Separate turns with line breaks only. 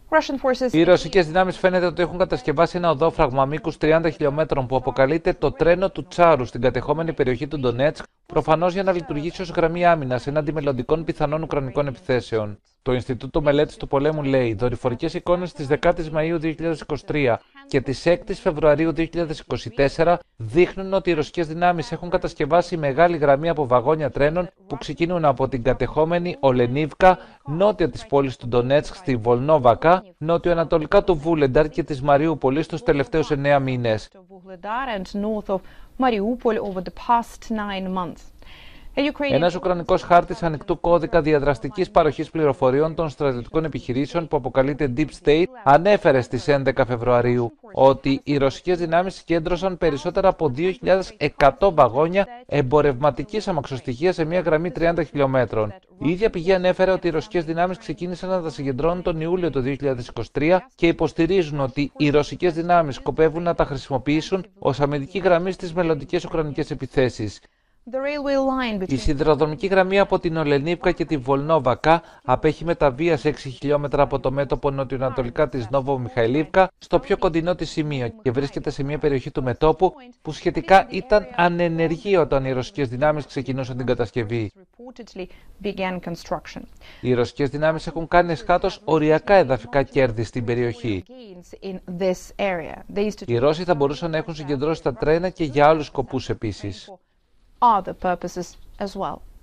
Οι ρωσικές δυνάμεις φαίνεται ότι έχουν κατασκευάσει ένα οδόφραγμα μήκους 30 χιλιόμετρων που αποκαλείται το τρένο του Τσάρου στην κατεχόμενη περιοχή του Ντονέτσκ, προφανώς για να λειτουργήσει ως γραμμή άμυνας εναντί μελλοντικών πιθανών ουκρανικών επιθέσεων. Το Ινστιτούτο Μελέτης του Πολέμου λέει: δορυφορικές εικόνες της 10ης Μαΐου 2023 και της 6ης Φεβρουαρίου 2024 δείχνουν ότι οι ρωσικές δυνάμεις έχουν κατασκευάσει μεγάλη γραμμή από βαγόνια τρένων που ξεκινούν από την κατεχόμενη Ολενίβκα, νότια της πόλης του Ντονέτσκ στη Βολνόβακα, νότιο-ανατολικά του Βούλενταρ και της Μαριούπολης τους τελευταίους 9 μήνες. Ένας ουκρανικός χάρτης ανοιχτού κώδικα διαδραστικής παροχής πληροφοριών των στρατιωτικών επιχειρήσεων που αποκαλείται Deep State ανέφερε στις 11 Φεβρουαρίου ότι οι ρωσικές δυνάμεις συγκέντρωσαν περισσότερα από 2.100 βαγόνια εμπορευματικής αμαξοστοιχείας σε μια γραμμή 30 χιλιόμετρων. Η ίδια πηγή ανέφερε ότι οι ρωσικές δυνάμεις ξεκίνησαν να τα συγκεντρώνουν τον Ιούλιο του 2023 και υποστηρίζουν ότι οι ρωσικές δυνάμεις σκοπεύουν να τα χρησιμοποιήσουν ως αμυντική γραμμή στις μελλοντικές ουκρανικές επιθέσεις. Η σιδηροδρομική γραμμή από την Ολενίβκα και τη Βολνόβακα απέχει με τα βίας 6 χιλιόμετρα από το μέτωπο νοτιοανατολικά της Νόβο Μιχαηλίβκα στο πιο κοντινό της σημείο και βρίσκεται σε μια περιοχή του μετώπου που σχετικά ήταν ανενεργή όταν οι ρωσικές δυνάμεις ξεκινούσαν την κατασκευή. Οι ρωσικές δυνάμεις έχουν κάνει εσχάτως οριακά εδαφικά κέρδη στην περιοχή. Οι Ρώσοι θα μπορούσαν να έχουν συγκεντρώσει τα τρένα και για άλλους σκοπούς επίσης.
Other purposes as well.